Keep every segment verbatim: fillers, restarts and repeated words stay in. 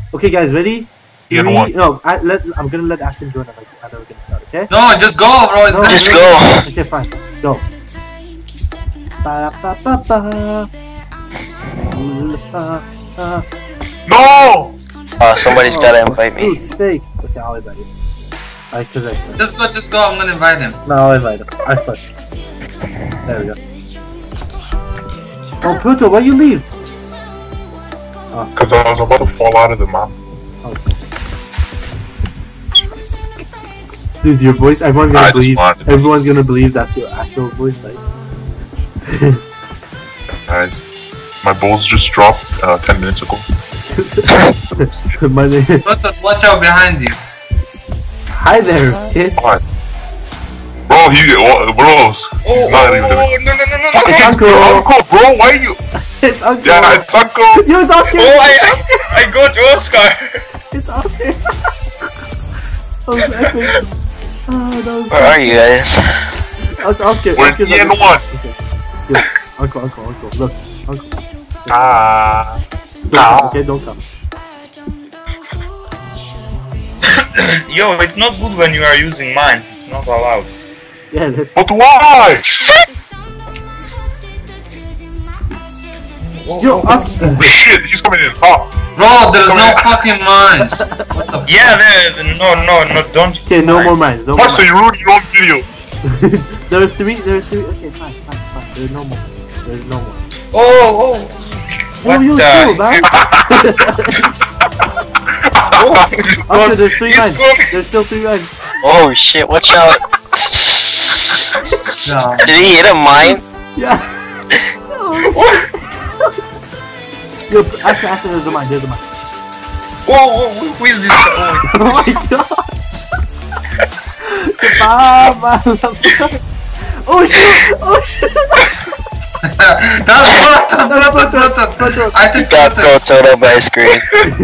Okay, guys, ready? Yeah, Three, one. no, I, let, I'm gonna let Ashton join. And I know we're gonna start. Okay? No, just go, bro. It's No, not Just really- go. Okay, fine. Go. Ba, ba, ba, ba. Ba, ba. No! Uh, somebody's Oh, gotta invite for me. God's sake. Okay, I'll invite you. I said that. Just go, just go. I'm gonna invite him. No, I'll invite him. I thought. There we go. Oh, Pluto, why you leave? Oh, Because I was about to fall out of the map. oh. Dude, your voice, everyone's I gonna just believe, wanted to- everyone's gonna believe that's your actual voice, like. Alright. My balls just dropped uh, ten minutes ago. My name. Proton, watch out behind you. Hi there, kid. What? Bro, he, uh, bros. Oh, He's not even oh, gonna... oh, no, no, no, no, no. It's Uncle. Uncle, bro, why are you... It's Uncle. Yeah, it's Uncle. Yo, it's Oscar. Oh, I, I, I got Oscar. It's Oscar. That was epic. Oh, that was Where are you guys? That's Oscar. We're Oscar's in on the- one. Okay. Good. Uncle, uncle, uncle. Look, uncle. Ah. Don't come, okay, don't come. Yo, it's not good when you are using mines. It's not allowed. Yeah, that's... But why? Yo, Oscar. Oh shit, he's coming in hot. Bro, there's no fucking mines. What the f- Yeah, there, no, no, no, don't. Okay, no more mines. No more What, so you ruined your own video? There was three. There was three. Okay, fine, fine, fine. There's no more. There's no more. Oh, oh. Oh, What you the too, man. Oh, Oscar, there's three it's mines. coming. There's still three mines. Oh shit, watch out. No. Did he hit a mine? Yeah. Yo, Asher, Asher, there's a mine. There's a mine. Whoa, whoa, who is this? Oh, Oh my god. Goodbye, my love. Oh shit! Oh shit! That's Proton, Proton, Proton. Proton. I he think got Proton. Proton on my screen.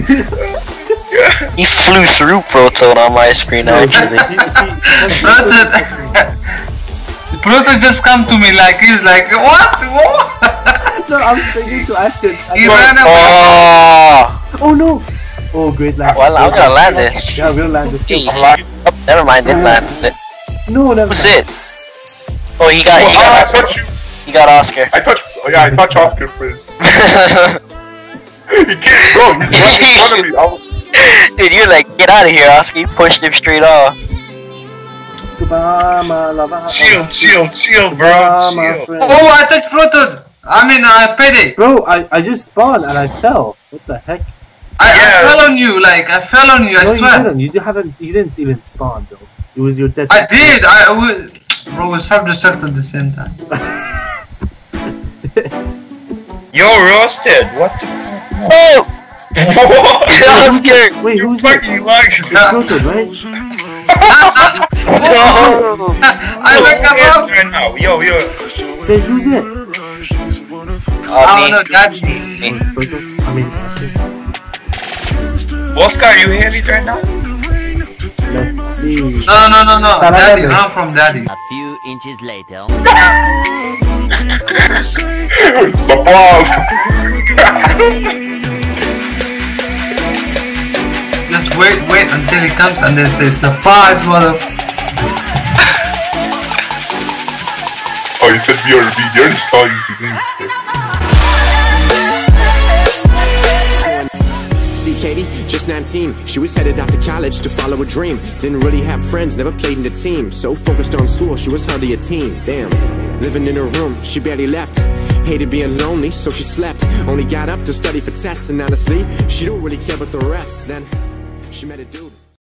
He flew through Proton on my screen actually. Proton. Proton just come to me like, he's like, what? What? No, I'm singing to Ashton. He ran away. Oh, Oh no! Oh, great land. well, I'm gonna land this. Yeah, we'll land this. Hey, too. oh, never mind, didn't land it. No, never What's mind. it? Oh, he got, he Oh, I got Oscar. touched you. He got Oscar. I touched. Oh, yeah, I touched Oscar first. He can't, bro. He's right in front of me. I was... Dude, you're like, get out of here, Oscar. You pushed him straight off. Goodbye, my love. Chill, chill, chill, bro. Goodbye, my Chill. friend. Oh, I touched Proton. I mean, uh, Payday. Bro, I, I just spawned and I fell. What the heck? I, Yeah. I fell on you, like, I fell on you, I no, you swear. didn't. You didn't haven't. You didn't even spawn, though. It was your death. I did, I was... Bro, we served the set at the same time. You're roasted. What the fuck? Oh! Oscar! Wait, You who's it? fucking like It's Proton, right? No! I wake Yes, up. right now. Yo, yo. Wait, who's it? Uh, Oh no, that's me. me. me. Proton? I mean, Ashton. Oscar, you hear it right now? Let's see. No, no, no, no. Sarah Daddy, Gomez. run from daddy. A few inches later. The balls. Just wait, wait until he comes and then say surprise, mother. Oh, you said B R B. They already saw you. You didn't. See Katie, just nineteen, she was headed off to college to follow a dream. Didn't really have friends, never played in the team. So focused on school, she was hardly a teen. Damn, living in her room, she barely left. Hated being lonely, so she slept. Only got up to study for tests, and honestly, she don't really care about the rest. Then she met a dude.